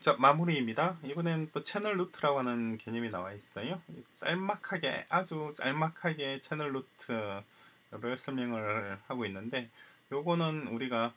자, 마무리입니다. 이번엔 또 채널 루트라고 하는 개념이 나와 있어요. 짤막하게, 아주 짤막하게 채널 루트를 설명을 하고 있는데, 요거는 우리가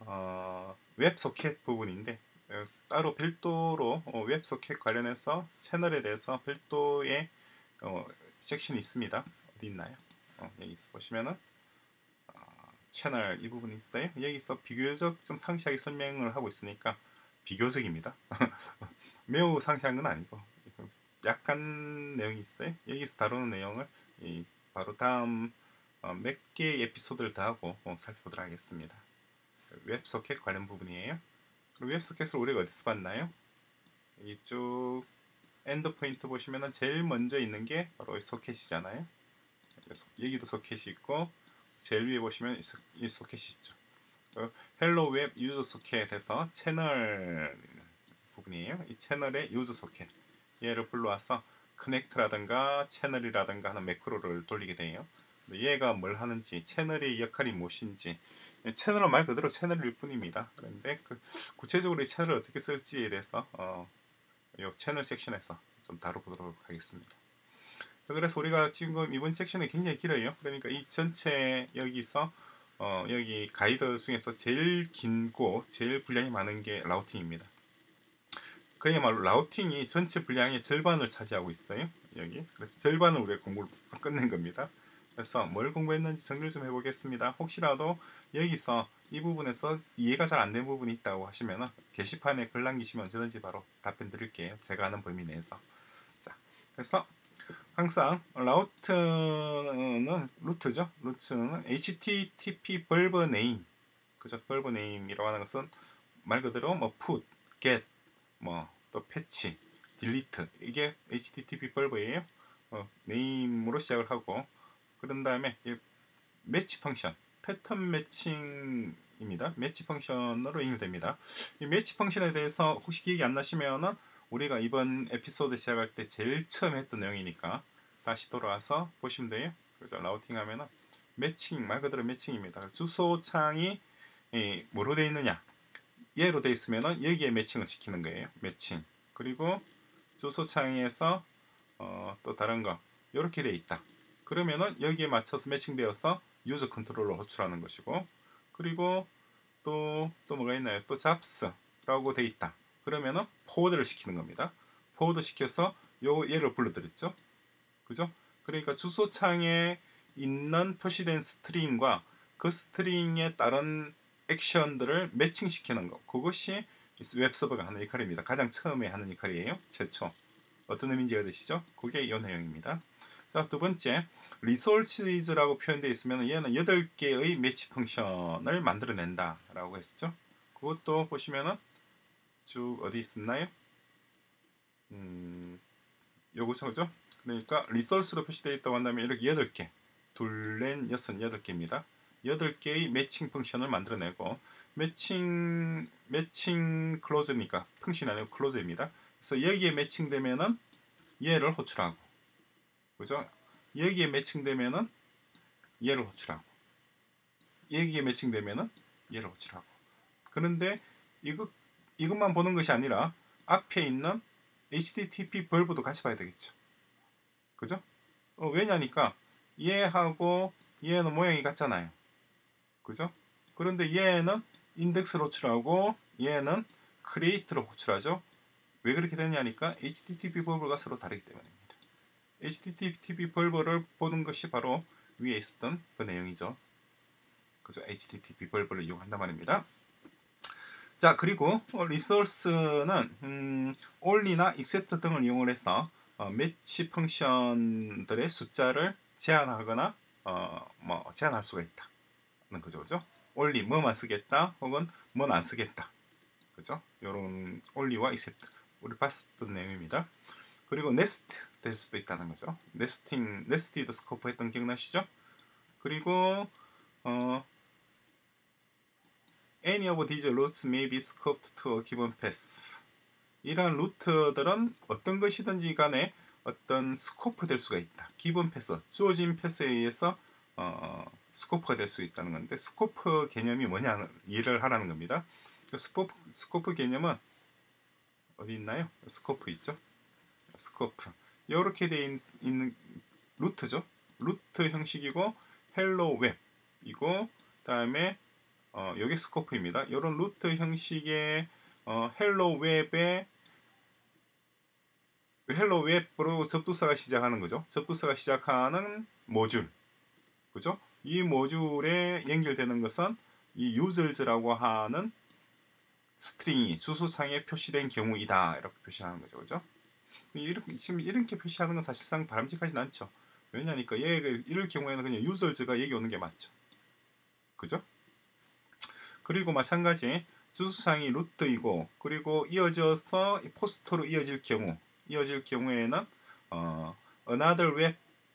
웹소켓 부분인데, 따로 별도로 웹소켓 관련해서 채널에 대해서 별도의 섹션이 있습니다. 어디 있나요? 여기 보시면은 채널 이 부분이 있어요. 여기서 비교적 좀 상세하게 설명을 하고 있으니까 비교적입니다. 매우 상세한 건 아니고 약간 내용이 있어요. 여기서 다루는 내용을 바로 다음 몇 개의 에피소드를 다 하고 살펴보도록 하겠습니다. 웹소켓 관련 부분이에요. 그리고 웹소켓을 우리가 어디서 봤나요? 이쪽 엔드포인트 보시면 제일 먼저 있는 게 바로 소켓이잖아요. 여기도 소켓이 있고 제일 위에 보시면 이 소켓이 있죠. 헬로 웹 유저 소켓에서 채널 부분이에요. 이 채널의 유저 소켓 얘를 불러와서 커넥트라든가 채널이라든가 하는 매크로를 돌리게 돼요. 얘가 뭘 하는지, 채널의 역할이 무엇인지, 채널은 말 그대로 채널일 뿐입니다. 그런데 구체적으로 이 채널을 어떻게 쓸지에 대해서 이 채널 섹션에서 좀 다뤄보도록 하겠습니다. 그래서 우리가 지금 이번 섹션이 굉장히 길어요. 그러니까 이 전체 여기서 여기 가이드 중에서 제일 긴고 제일 분량이 많은 게 라우팅입니다. 그야말로 라우팅이 전체 분량의 절반을 차지하고 있어요. 여기. 그래서 절반을 우리가 공부를 끝낸 겁니다. 그래서 뭘 공부했는지 정리를 좀 해보겠습니다. 혹시라도 여기서 이 부분에서 이해가 잘 안 된 부분이 있다고 하시면 게시판에 글 남기시면 언제든지 바로 답변 드릴게요. 제가 아는 범위 내에서. 자, 그래서 항상 루트죠. 루트는 HTTP 벌브 네임, 그죠? 벌브 네임이라고 하는 것은 말 그대로 뭐 put, get, 뭐 또 패치, 딜리트 이게 HTTP 벌브예요. 네임으로 시작을 하고 그런 다음에 매치 펑션, 패턴 매칭입니다. 매치 펑션으로 연결됩니다. 이 매치 펑션에 대해서 혹시 기억이 안 나시면은 우리가 이번 에피소드 시작할 때 제일 처음 했던 내용이니까 다시 돌아와서 보시면 돼요. 그래서 라우팅 하면은 매칭, 말 그대로 매칭입니다. 주소창이 뭐로 되어 있느냐, 얘로 되어 있으면은 여기에 매칭을 시키는 거예요. 매칭. 그리고 주소창에서 또 다른 거 이렇게 되어 있다. 그러면은 여기에 맞춰서 매칭되어서 유저 컨트롤러 호출하는 것이고, 그리고 또 뭐가 있나요? 또 잡스라고 되어 있다. 그러면은 포워드를 시키는 겁니다. 포워드 시켜서 얘를 불러드렸죠. 그죠? 그러니까 주소창에 있는 표시된 스트링과 그 스트링에 따른 액션들을 매칭시키는 것, 그것이 웹서버가 하는 역할입니다. 가장 처음에 하는 역할이에요. 최초. 어떤 의미인지 알으시죠? 그게 이 내용입니다. 자, 두 번째, 리소스라고 표현되어 있으면 얘는 8개의 매치 펑션을 만들어낸다 라고 했었죠. 그것도 보시면은 쭉 어디 있었나요? 요거죠, 그죠? 그러니까 리소스로 표시되어 있다고 한다면 이렇게 8개, 둘, 넷, 여섯, 8개입니다. 8개의 매칭 펑션을 만들어내고, 매칭 클로즈니까 펑션이 아니고 클로즈입니다. 그래서 여기에 매칭되면은 얘를 호출하고, 그죠? 여기에 매칭되면은 얘를 호출하고, 여기에 매칭되면은 얘를 호출하고. 그런데 이것만 보는 것이 아니라 앞에 있는 HTTP 벌브도 같이 봐야 되겠죠. 그죠? 왜냐니까 얘하고 얘는 모양이 같잖아요. 그죠? 그런데 얘는 인덱스로 호출하고 얘는 크리에이트로 호출하죠. 왜 그렇게 되냐니까 HTTP 벌브가 서로 다르기 때문입니다. HTTP 벌브를 보는 것이 바로 위에 있었던 그 내용이죠. 그죠? HTTP 벌브를 이용한단 말입니다. 자, 그리고 리소스는 only나 except 등을 이용을 해서 매치 펑션들의 숫자를 제한하거나 제한할 수가 있다는 거죠. 그죠? only 뭐만 쓰겠다 혹은 뭐는 안 쓰겠다. 그죠? 요런 only와 except 우리 봤었던 내용입니다. 그리고 nest 될 수도 있다는 거죠. nested 스코프 했던 기억나시죠? 그리고 any of these routes may be scoped to a given path. 이러한 루트들은 어떤 것이든지 간에 어떤 스코프 될 수가 있다. 기본 패스, 주어진 패스에 의해서 스코프가 될 수 있다는 건데, 스코프 개념이 뭐냐 이해를 하라는 겁니다. 스코프 개념은 어디 있나요? 스코프 있죠? 스코프. 이렇게 돼 있는 루트죠. 루트 형식이고 헬로 웹이고 다음에 여기 스코프입니다. 이런 루트 형식의 헬로 웹으로 접두사가 시작하는 거죠. 접두사가 시작하는 모듈. 그죠? 이 모듈에 연결되는 것은 이 users라고 하는 스트링이 주소창에 표시된 경우이다. 이렇게 표시하는 거죠. 그죠? 지금 이렇게 표시하는 건 사실상 바람직하진 않죠. 왜냐니까 이럴 경우에는 그냥 users가 여기 오는 게 맞죠. 그죠? 그리고 마찬가지 주소창이 루트이고 그리고 이어져서 포스트로 이어질 경우에는 another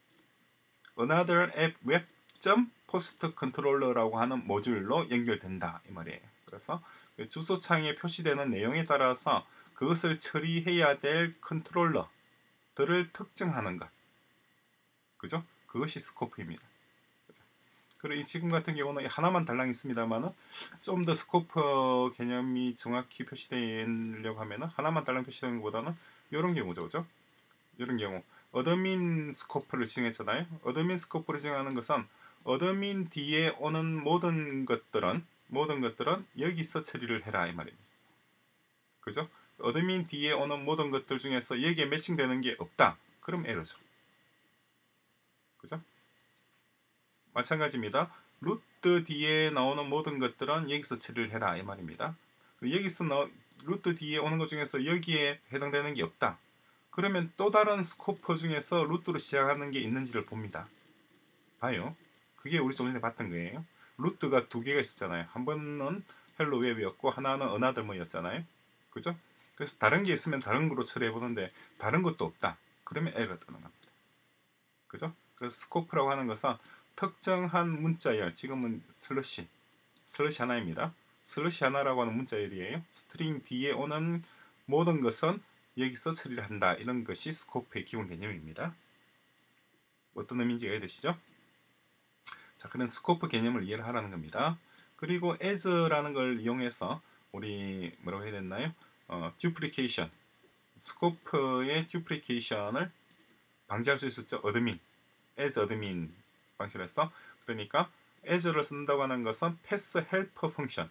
app web post controller라고 하는 모듈로 연결된다 이 말이에요. 그래서 주소창에 표시되는 내용에 따라서 그것을 처리해야 될 컨트롤러들을 특정하는 것. 그죠? 그것이 스코프입니다. 그죠? 그리고 지금 같은 경우는 하나만 달랑 있습니다만은 좀 더 스코프 개념이 정확히 표시되려고 하면은 하나만 달랑 표시되는 것보다는 이런 경우죠. 그죠? 이런 경우 어드민 스코프를 지정했잖아요. 어드민 스코프를 지정하는 것은 어드민 뒤에 오는 모든 것들은 여기서 처리를 해라 이 말입니다. 그죠? 어드민 뒤에 오는 모든 것들 중에서 여기에 매칭되는 게 없다. 그럼 에러죠. 그죠? 마찬가지입니다. 루트 뒤에 나오는 모든 것들은 여기서 처리를 해라 이 말입니다. 여기서 루트 뒤에 오는 것 중에서 여기에 해당되는 게 없다. 그러면 또 다른 스코프 중에서 루트로 시작하는 게 있는지를 봅니다. 봐요. 그게 우리 좀 전에 봤던 거예요. 루트가 두 개가 있었잖아요. 한 번은 헬로 웹이었고 하나는 another 뭐였잖아요. 그죠? 그래서 다른 게 있으면 다른 거로 처리해 보는데 다른 것도 없다. 그러면 에러가 뜨는 겁니다. 그죠? 그래서 스코프라고 하는 것은 특정한 문자열, 지금은 슬러시 하나입니다. 슬러시 하나라고 하는 문자열이에요. 스트링 뒤에 오는 모든 것은 여기서 처리를 한다. 이런 것이 스코프의 기본 개념입니다. 어떤 의미인지 이해되시죠? 자, 그런 스코프 개념을 이해를 하라는 겁니다. 그리고 as라는 걸 이용해서 우리 뭐라고 해야 됐나요? duplication, 스코프의 duplication을 방지할 수 있었죠. as admin 방식으로 해서. 그러니까 as를 쓴다고 하는 것은 pass helper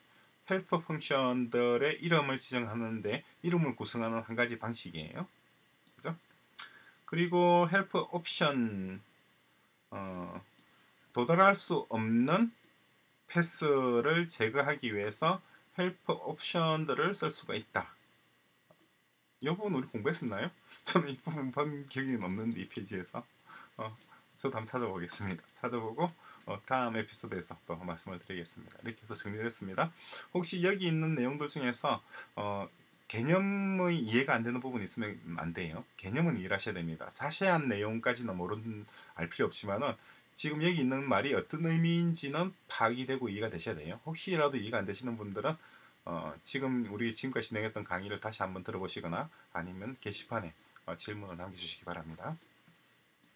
펑션들의 이름을 지정하는데 이름을 구성하는 한 가지 방식이에요. 그죠? 그리고 helper 옵션 도달할 수 없는 패스를 제거하기 위해서 헬퍼 옵션들을 쓸 수가 있다. 이 부분 우리 공부했었나요? 저는 이 부분 본 기억이 없는데 이 페이지에서 저도 한번 찾아보겠습니다. 찾아보고 다음 에피소드에서 또 말씀을 드리겠습니다. 이렇게 해서 정리했습니다. 혹시 여기 있는 내용들 중에서 개념의 이해가 안 되는 부분이 있으면 안 돼요. 개념은 이해를 하셔야 됩니다. 자세한 내용까지는 알 필요 없지만은 지금 여기 있는 말이 어떤 의미인지는 파악이 되고 이해가 되셔야 돼요. 혹시라도 이해가 안 되시는 분들은 지금 우리 지금까지 진행했던 강의를 다시 한번 들어보시거나 아니면 게시판에 질문을 남겨주시기 바랍니다.